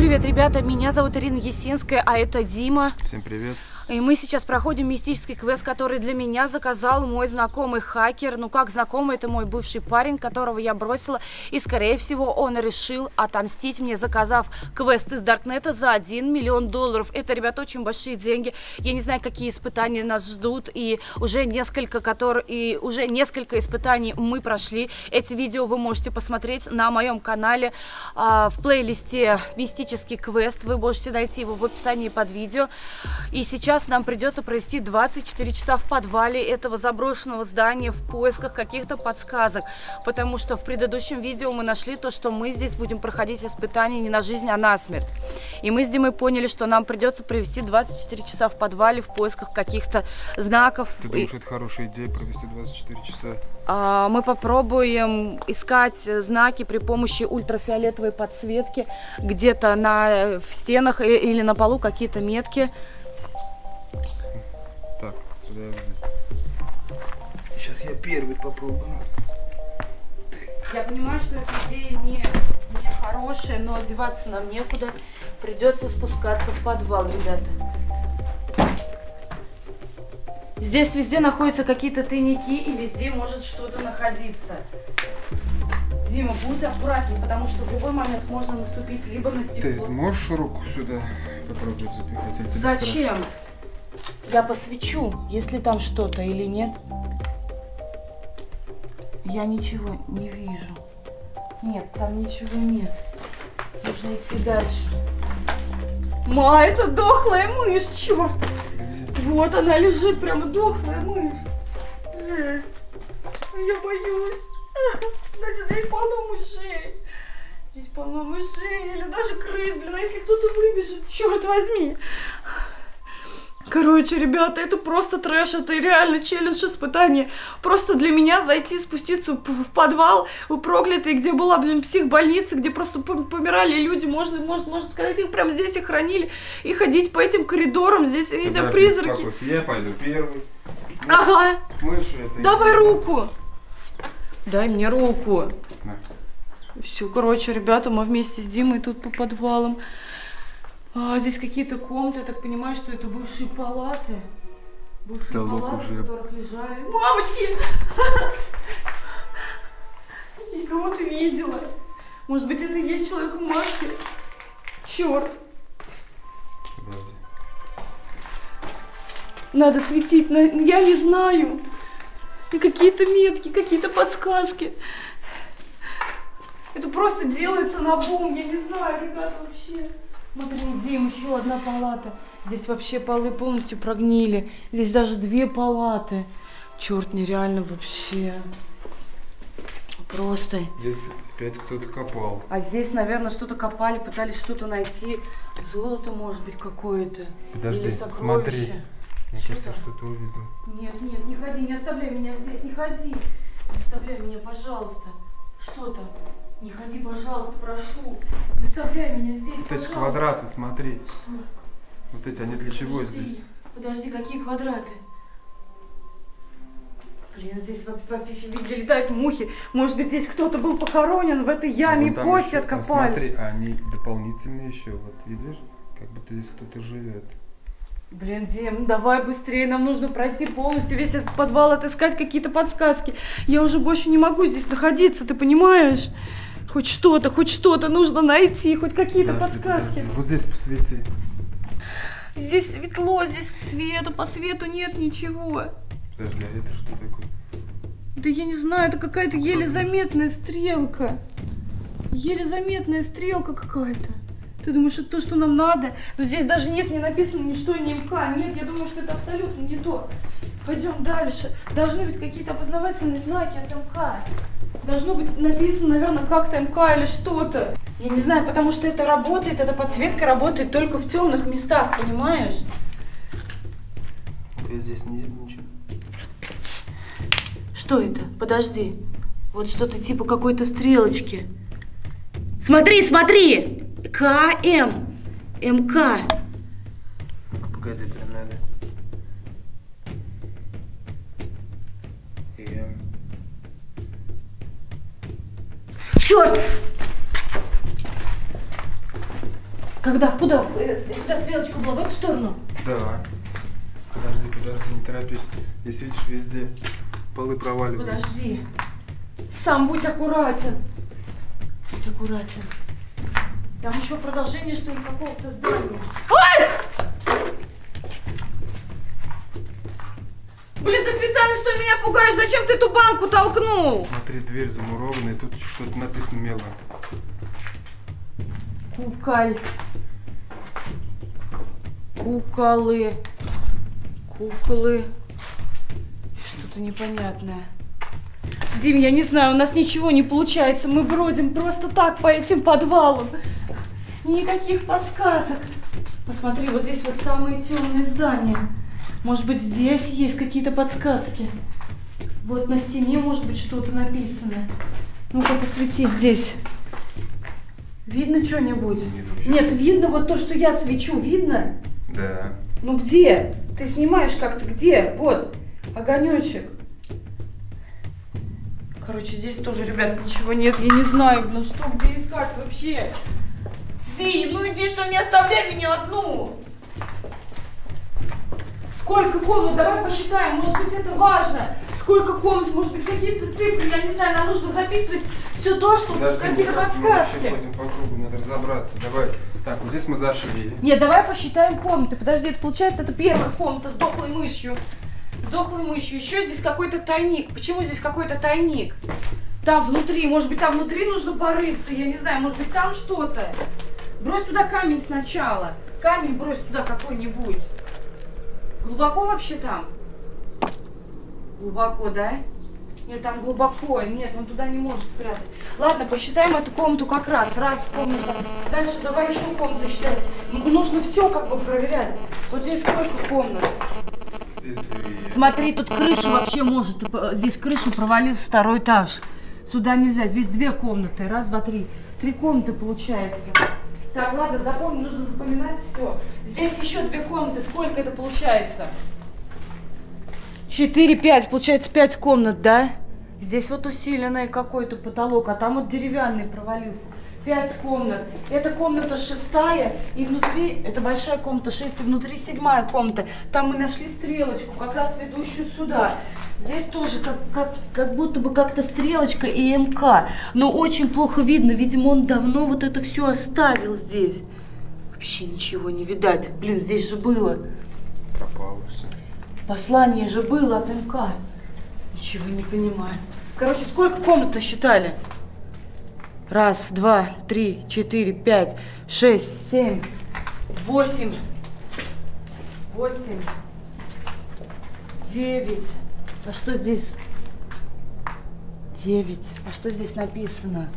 привет, ребята, меня зовут Ирина Есинская, а это Дима. Всем привет. И мы сейчас проходим мистический квест, который для меня заказал мой знакомый хакер. Ну как знакомый, это мой бывший парень, которого я бросила. И скорее всего он решил отомстить мне, заказав квест из Даркнета за $1 миллион. Это, ребята, очень большие деньги. Я не знаю, какие испытания нас ждут. И уже несколько испытаний мы прошли. Эти видео вы можете посмотреть на моем канале в плейлисте «Мистический квест». Вы можете найти его в описании под видео. И сейчас нам придется провести 24 часа в подвале этого заброшенного здания в поисках каких-то подсказок, потому что в предыдущем видео мы нашли то, что мы здесь будем проходить испытания не на жизнь, а на смерть. И мы с Димой поняли, что нам придется провести 24 часа в подвале в поисках каких-то знаков. Ты думаешь, это хорошая идея провести 24 часа? Мы попробуем искать знаки при помощи ультрафиолетовой подсветки, где-то в стенах или на полу какие-то метки. Так, подожди. Сейчас я первый попробую. Я понимаю, что эта идея не хорошая, но одеваться нам некуда. Придется спускаться в подвал, ребята. Здесь везде находятся какие-то тайники, и везде может что-то находиться. Дима, будь аккуратен, потому что в любой момент можно наступить либо на стекло. Ты можешь руку сюда попробовать запихать? Или зачем? Я посвечу, если там что-то или нет. Я ничего не вижу. Нет, там ничего нет. Нужно идти дальше. Это дохлая мышь, черт! Где? Вот она лежит, прямо дохлая мышь. Жесть. Я боюсь. Значит, здесь полно мышей. Здесь полно мышей или даже крыс, блин, а если кто-то выбежит, черт возьми. Короче, ребята, это просто трэш, это реально челлендж испытание. Просто для меня зайти, спуститься в подвал, в проклятый, где была, блин, психбольница, где просто помирали люди, можно сказать, их прям здесь и хранили, и ходить по этим коридорам, здесь, я не знаю, призраки. Я пойду первый. Ага. Мыши это... Давай руку. Дай мне руку. На. Все, короче, ребята, мы вместе с Димой тут по подвалам. Здесь какие-то комнаты, я так понимаю, что это бывшие палаты. Бывшие палаты, в которых лежали... Мамочки! Я кого-то видела. Может быть, это и есть человек в маске? Черт. Надо светить, я не знаю. И какие-то метки, какие-то подсказки. Это просто делается на бум, я не знаю, ребята, вообще. Смотри, Дим, еще одна палата. Здесь вообще полы полностью прогнили. Здесь даже 2 палаты. Черт, нереально вообще. Просто. Здесь опять кто-то копал. А здесь, наверное, что-то копали, пытались что-то найти. Золото, может быть, какое-то. Подожди, или смотри. Мне кажется, что-то увидел. Нет, нет, не ходи, не оставляй меня здесь, не ходи. Не оставляй меня, пожалуйста. Что там? Не ходи, пожалуйста, прошу. Не оставляй меня здесь, вот пожалуйста. Эти квадраты, смотри. Что? Вот эти, они для чего здесь? Подожди, какие квадраты? Блин, здесь вообще везде летают мухи. Может быть, здесь кто-то был похоронен в этой яме, и кости еще откопали. Смотри, они дополнительные еще. Вот видишь, как будто здесь кто-то живет. Блин, Дим, давай быстрее, нам нужно пройти полностью весь этот подвал, отыскать какие-то подсказки. Я уже больше не могу здесь находиться, ты понимаешь? Хоть что-то нужно найти, хоть какие-то подсказки. Подожди. Вот здесь посвети. Здесь светло, здесь света, по свету нет ничего. Подожди, а это что такое? Да я не знаю, это какая-то еле заметная стрелка. Еле заметная стрелка какая-то. Ты думаешь, это то, что нам надо? Но здесь даже нет, не написано ни что, ни МК. Нет, я думаю, что это абсолютно не то. Пойдем дальше. Должны быть какие-то опознавательные знаки от МК. Должно быть написано, наверное, как-то МК или что-то. Я не знаю, потому что это работает, эта подсветка работает только в темных местах, понимаешь? Я здесь не вижу ничего. Что это? Подожди. Вот что-то типа какой-то стрелочки. Смотри, смотри! КМ. МК. Погоди, прям надо. Черт! Когда? Куда? Куда стрелочка была? В эту сторону? Да. Подожди, не торопись. Здесь, видишь, везде полы проваливаются. Подожди. Сам будь аккуратен. Будь аккуратен. Там еще продолжение, что ли, какого-то здания. Ай! Блин, ты специально, что ли, меня пугаешь? Зачем ты эту банку толкнул? Смотри, дверь замурована, и тут что-то написано мелом. Куколь. Куколы. Куклы. Что-то непонятное. Дим, я не знаю, у нас ничего не получается. Мы бродим просто так по этим подвалам. Никаких подсказок. Посмотри, вот здесь вот самые темные здания. Может быть, здесь есть какие-то подсказки. Вот на стене может быть что-то написано. Ну-ка, посвети здесь. Видно что-нибудь? Нет, видно вот то, что я свечу. Видно? Да. Ну где? Ты снимаешь как-то где? Вот, огонечек. Короче, здесь тоже, ребят, ничего нет. Я не знаю, ну что, где искать вообще? Ди, ну иди, что не оставляй меня одну. Сколько комнат? Давай посчитаем. Может быть, это важно. Сколько комнат? Может быть, какие-то цифры? Я не знаю, нам нужно записывать все то, что какие-то подсказки. Мы ходим по кругу, надо разобраться. Давай. Так, вот здесь мы зашли. Нет, давай посчитаем комнаты. Подожди, это получается, это первая комната с дохлой мышью. С дохлой мышью. Еще здесь какой-то тайник. Почему здесь какой-то тайник? Там внутри. Может быть, там внутри нужно порыться. Я не знаю, может быть, там что-то. Брось туда камень сначала. Камень брось туда какой-нибудь. Глубоко вообще там? Глубоко, да? Нет, там глубоко. Нет, он туда не может спрятать. Ладно, посчитаем эту комнату как раз. Раз комната. Дальше давай еще комнаты считать. Нужно все как бы проверять. Вот здесь сколько комнат? Здесь двери. Смотри, тут крыша вообще может. Здесь крыша провалился второй этаж. Сюда нельзя. Здесь две комнаты. Раз, два, три. Три комнаты получается. Так, ладно, запомни, нужно запоминать все. Здесь еще две комнаты. Сколько это получается? 4, 5. Получается 5 комнат, да? Здесь вот усиленный какой-то потолок, а там вот деревянный провалился. 5 комнат. Это комната 6-я, и внутри, это большая комната 6, и внутри 7-я комната. Там мы нашли стрелочку, как раз ведущую сюда. Здесь тоже как будто бы как-то стрелочка и МК. Но очень плохо видно. Видимо, он давно вот это все оставил здесь. Вообще ничего не видать. Блин, здесь же было. Пропало все. Послание же было от МК. Ничего не понимаю. Короче, сколько комнат насчитали? 1, 2, 3, 4, 5, 6, 7, 8, 9. А что здесь? 9. А что здесь написано?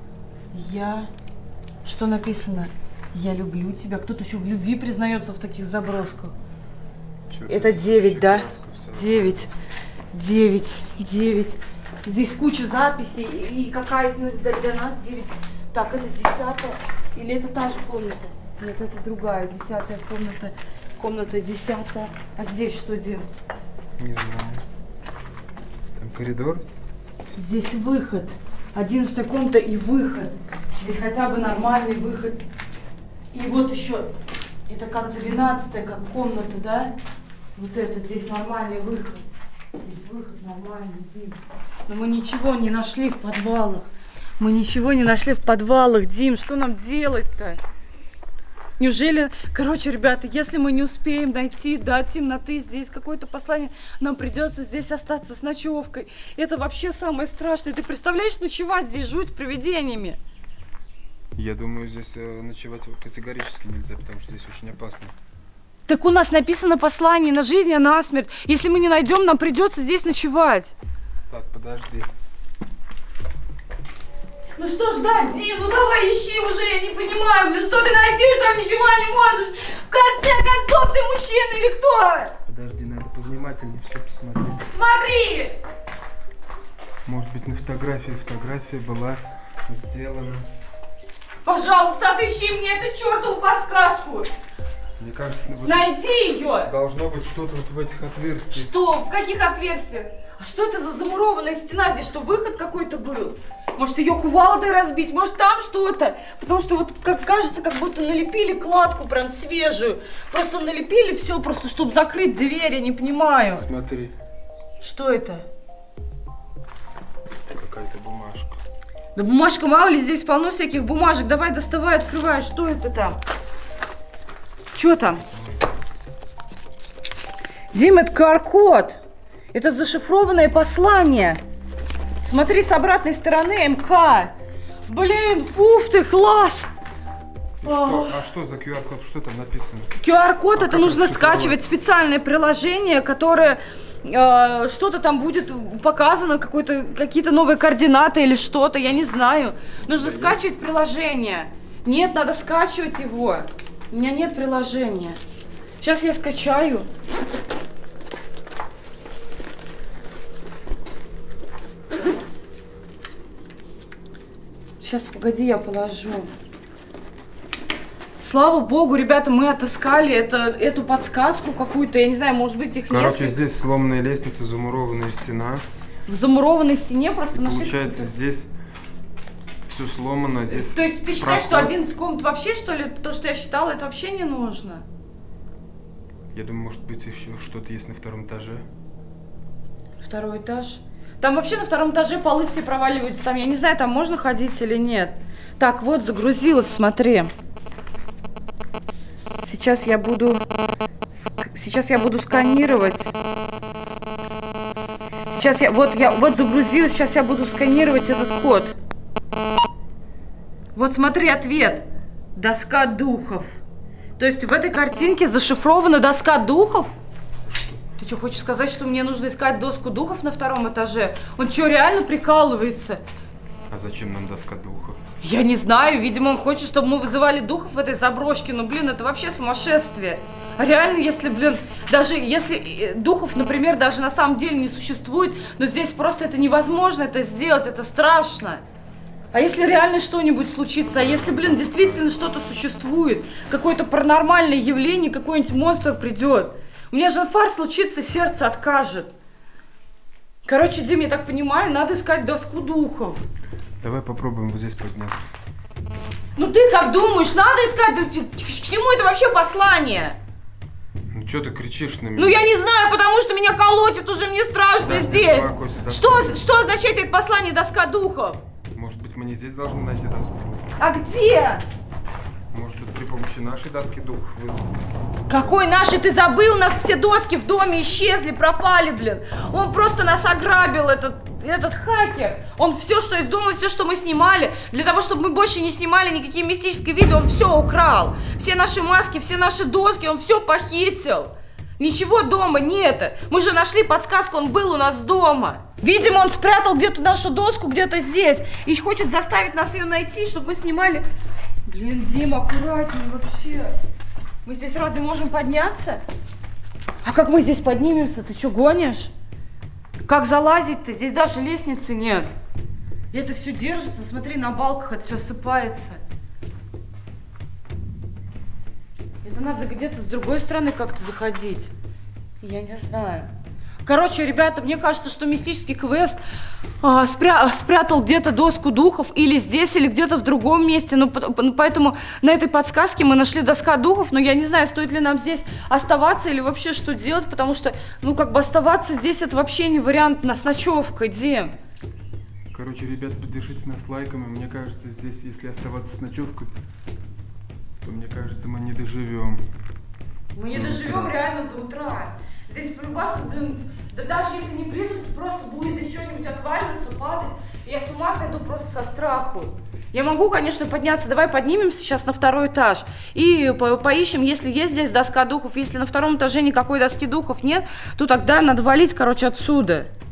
Что написано? Я люблю тебя. Кто-то еще в любви признается в таких заброшках. Это 9, да? 9. 9. 9. Здесь куча записей. И какая из них для нас 9? Так, это 10-я. Или это та же комната? Нет, это другая. 10-я комната. Комната 10-я. А здесь что делать? Не знаю. Там коридор? Здесь выход. 11-я комната и выход. Здесь хотя бы нормальный выход. И вот еще. Это как 12-я, как комната, да? Вот это здесь нормальный выход. Здесь выход нормальный, Дим. Но мы ничего не нашли в подвалах. Мы ничего не нашли в подвалах, Дим. Что нам делать-то? Неужели... Короче, ребята, если мы не успеем найти до темноты здесь какое-то послание, нам придется здесь остаться с ночевкой. Это вообще самое страшное. Ты представляешь, ночевать здесь, жуть с привидениями? Я думаю, здесь ночевать категорически нельзя, потому что здесь очень опасно. Так у нас написано послание на жизнь, а на смерть. Если мы не найдем, нам придется здесь ночевать. Так, подожди. Ну что ждать, Дим? Ну давай ищи уже, я не понимаю. Блин, что ты найдешь, там ничего не можешь? В конце концов, ты мужчина или кто? Подожди, надо повнимательнее все посмотреть. Смотри! Может быть, на фотография была сделана. Пожалуйста, отыщи мне эту чертову подсказку. Мне кажется, вот найди ее. Должно быть что-то вот в этих отверстиях. Что? В каких отверстиях? А что это за замурованная стена здесь? Что, выход какой-то был? Может, ее кувалдой разбить? Может, там что-то? Потому что вот как кажется, как будто налепили кладку прям свежую. Просто налепили все, просто чтобы закрыть дверь, я не понимаю. Смотри. Что это? Какая-то бумажка. Да бумажка, мало ли, здесь полно всяких бумажек. Давай, доставай, открывай. Что это там? Что там? Дим, это QR-код. Это зашифрованное послание. Смотри, с обратной стороны МК. Блин, фуф ты, класс. А что за QR-код? Что там написано? QR-код, это нужно скачивать специальное приложение, которое что-то там будет показано, какие-то новые координаты или что-то, я не знаю. Нужно скачивать приложение. Нет, надо скачивать его. У меня нет приложения. Сейчас я скачаю. Сейчас, погоди, я положу. Слава богу, ребята, мы отыскали эту подсказку какую-то, я не знаю, может быть, их несколько. Короче, здесь сломанная лестница, замурованная стена. В замурованной стене просто нашли. Получается, здесь все сломано, здесь. То есть ты считаешь, что 11 комнат вообще, что ли, то, что я считала, это вообще не нужно? Я думаю, может быть, еще что-то есть на втором этаже. Второй этаж? Там вообще на втором этаже полы все проваливаются. Там, я не знаю, там можно ходить или нет. Так, вот, загрузилась, смотри. Сейчас я буду сканировать. Вот загрузилась, сейчас я буду сканировать этот код. Вот смотри, ответ. Доска духов. То есть в этой картинке зашифрована доска духов? Ты что, хочешь сказать, что мне нужно искать доску духов на втором этаже? Он что, реально прикалывается? А зачем нам доска духов? Я не знаю, видимо, он хочет, чтобы мы вызывали духов в этой заброшке. Ну, блин, это вообще сумасшествие. А реально, если, блин, даже если духов, например, даже на самом деле не существует, но здесь просто это невозможно это сделать, это страшно. А если реально что-нибудь случится, а если, блин, действительно что-то существует, какое-то паранормальное явление, какой-нибудь монстр придет, у меня же инфаркт случится, сердце откажет. Короче, Дим, я так понимаю, надо искать доску духов. Давай попробуем вот здесь подняться. Ну ты как думаешь, надо искать? К чему это вообще послание? Ну что ты кричишь на меня? Ну я не знаю, потому что меня колотит уже, мне страшно да, здесь. Что означает это послание доска духов? Может быть, мы не здесь должны найти доску духов? А где? Может быть, при помощи нашей доски духов вызвать? Какой нашей? Ты забыл? У нас все доски в доме исчезли, пропали, блин. Он просто нас ограбил, этот хакер. Он все, что из дома, все, что мы снимали, для того, чтобы мы больше не снимали никакие мистические видео, он все украл. Все наши маски, все наши доски, он все похитил. Ничего дома нет. Мы же нашли подсказку, он был у нас дома. Видимо, он спрятал где-то нашу доску, где-то здесь. И хочет заставить нас ее найти, чтобы мы снимали. Блин, Дима, аккуратнее вообще. Мы здесь разве можем подняться? А как мы здесь поднимемся? Ты что, гонишь? Как залазить-то? Здесь даже лестницы нет. И это все держится. Смотри, на балках это все осыпается. Это надо где-то с другой стороны как-то заходить. Я не знаю. Короче, ребята, мне кажется, что мистический квест спрятал где-то доску духов или здесь, или где-то в другом месте. Поэтому на этой подсказке мы нашли доска духов, но я не знаю, стоит ли нам здесь оставаться или вообще что делать, потому что, ну, как бы оставаться здесь это вообще не вариант с ночевкой, Дим. Короче, ребят, поддержите нас лайками. Мне кажется, здесь, если оставаться с ночевкой, то, мне кажется, мы не доживем. Мы не доживем реально до утра. Здесь полюбасы, блин, да даже если не призраки, просто будет здесь что-нибудь отваливаться, падать. Я с ума сойду просто со страху. Я могу, конечно, подняться. Давай поднимемся сейчас на второй этаж и поищем, если есть здесь доска духов. Если на втором этаже никакой доски духов нет, то тогда надо валить, короче, отсюда.